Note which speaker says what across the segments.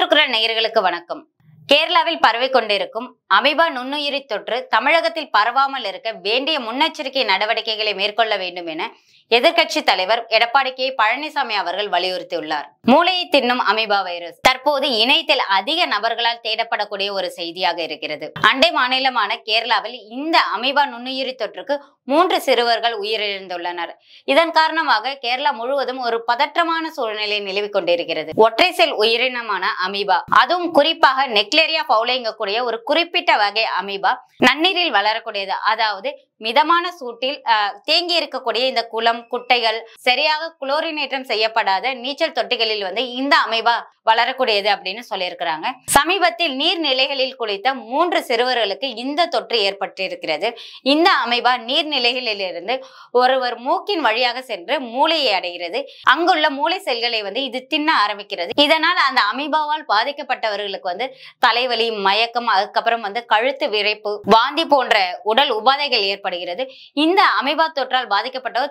Speaker 1: ஊற்றுக்குரல் நேயர்களுக்கு வணக்கம். கேரளாவில் பரவிக் கொண்டிருக்கும் அமீபா நுண்ணுயிரி தொற்று தமிழகத்தில் பரவாமல் இருக்க வேண்டிய முன்னெச்சரிக்கை நடவடிக்கைகளை மேற்கொள்ள வேண்டும் என எதிர்க்கட்சி தலைவர் எடப்பாடி கே பழனிசாமி அவர்கள் வலியுறுத்தியுள்ளார். மூளையை தின்னும் அமீபா வைரஸ் தற்போது இணையத்தில் அதிக நபர்களால் தேடப்படக்கூடிய ஒரு செய்தியாக இருக்கிறது. அண்டை மாநிலமான கேரளாவில் இந்த அமீபா நுண்ணுயிரி தொற்றுக்கு 3 சிறுவர்கள் உயிரிழந்துள்ளனர். இதன் காரணமாக கேரளா முழுவதும் ஒரு பதற்றமான சூழ்நிலை நிலவிக் கொண்டிருக்கிறது. ஒற்றை செல் உயிரினமான அமீபா, அதுவும் குறிப்பாக நெக்லேரியா பவுலைங்கக்கூடிய ஒரு குறிப்பிட்ட வகை அமீபா நன்னீரில் வளரக்கூடியது. அதாவது மிதமான சூட்டில் தேங்கி இருக்கக்கூடிய இந்த குளம், குட்டைகள், சரியாக குளோரினேற்றம் செய்யப்படாத நீச்சல் தொட்டிகளில் இந்த அமீபா வளரக்கூடியது அப்படின்னு சொல்லியிருக்கிறாங்க. சமீபத்தில் நீர்நிலைகளில் குளித்த 3 சிறுவர்களுக்கு இந்த தொற்று ஏற்பட்டிருக்கிறது. இந்த அமீபா நீர்நிலைகளிலிருந்து ஒருவர் மூக்கின் வழியாக சென்று மூளையை அடைகிறது. அங்குள்ள மூளை செல்களை இது தின்ன ஆரம்பிக்கிறது. இதனால் அந்த அமீபாவால் பாதிக்கப்பட்டவர்களுக்கு தலைவலி, மயக்கம், அதுக்கப்புறம் கழுத்து விரைப்பு, வாந்தி போன்ற உடல் உபாதைகள் ஏற்படுகிறது. இந்த அமீபா தொற்றால் பாதிக்கப்பட்டவர்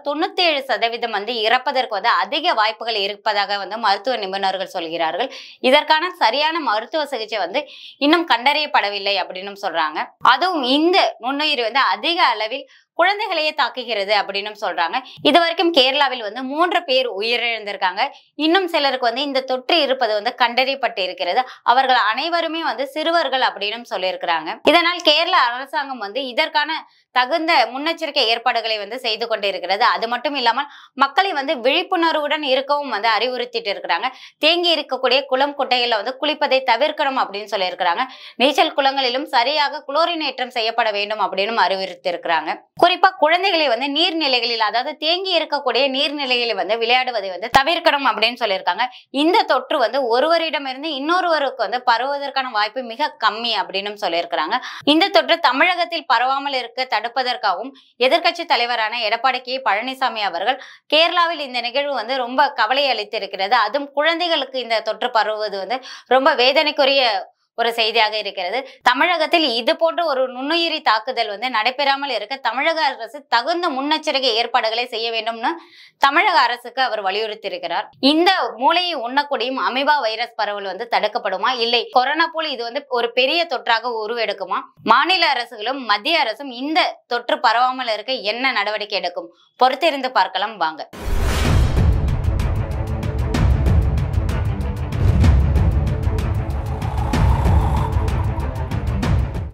Speaker 1: 97% இறப்பதற்கு அதிக வாய்ப்புகள் இருப்பதாக மருத்துவ நிபுணர்கள் சொல்கிறார்கள். இதற்கான சரியான மருத்துவ சிகிச்சை இன்னும் கண்டறியப்படவில்லை அப்படின்னு சொல்றாங்க. அதுவும் இந்த நுண்ணுயிரி அதிக அளவில் குழந்தைகளையே தாக்குகிறது அப்படின்னு சொல்றாங்க. இதுவரைக்கும் கேரளாவில் 3 பேர் உயிரிழந்திருக்காங்க. இன்னும் சிலருக்கு இந்த தொற்று இருப்பது கண்டறியப்பட்டு இருக்கிறது. அவர்கள் அனைவருமே சிறுவர்கள் அப்படின்னு சொல்லியிருக்கிறாங்க. இதனால் கேரள அரசாங்கம் இதற்கான தகுந்த முன்னெச்சரிக்கை ஏற்பாடுகளை செய்து கொண்டு இருக்கிறது. அது மட்டும் இல்லாமல் மக்களை விழிப்புணர்வுடன் இருக்கவும் அறிவுறுத்திட்டு இருக்கிறாங்க. தேங்கி இருக்கக்கூடிய குளம், குட்டைகள்ல குளிப்பதை தவிர்க்கணும் அப்படின்னு சொல்லியிருக்கிறாங்க. நீச்சல் குளங்களிலும் சரியாக குளோரினேற்றம் செய்யப்பட வேண்டும் அப்படின்னு அறிவுறுத்தி இருக்கிறாங்க. குறிப்பா குழந்தைகளை நீர்நிலைகளில், அதாவது தேங்கி இருக்கக்கூடிய நீர்நிலைகளில் விளையாடுவதை தவிர்க்கணும் அப்படின்னு சொல்லியிருக்காங்க. இந்த தொற்று ஒருவரிடமிருந்து இன்னொருவருக்கு பரவுவதற்கான வாய்ப்பு மிக கம்மி அப்படின்னு சொல்லியிருக்கிறாங்க. இந்த தொற்று தமிழகத்தில் பரவாமல் இருக்க தடுப்பதற்காகவும் எதிர்க்கட்சி தலைவரான எடப்பாடி கே பழனிசாமி அவர்கள் கேரளாவில் இந்த நிகழ்வு ரொம்ப கவலை அளித்திருக்கிறது. அதுவும் குழந்தைகளுக்கு இந்த தொற்று பரவுவது ரொம்ப வேதனைக்குரிய ஒரு செய்தியாக இருக்கிறது. தமிழகத்தில் இது போன்ற ஒரு நுண்ணுயிரி தாக்குதல் நடைபெறாமல் இருக்க தமிழக அரசு தகுந்த முன்னெச்சரிக்கை ஏற்பாடுகளை செய்ய வேண்டும்னு தமிழக அரசுக்கு அவர் வலியுறுத்தி இருக்கிறார். இந்த மூளையை உண்ணக்கூடியும் அமீபா வைரஸ் பரவல் தடுக்கப்படுமா, இல்லை கொரோனா போல் இது ஒரு பெரிய தொற்றாக உருவெடுக்குமா? மாநில அரசுகளும் மத்திய அரசும் இந்த தொற்று பரவாமல் இருக்க என்ன நடவடிக்கை எடுக்கும்? பொறுத்திருந்து பார்க்கலாம் வாங்க.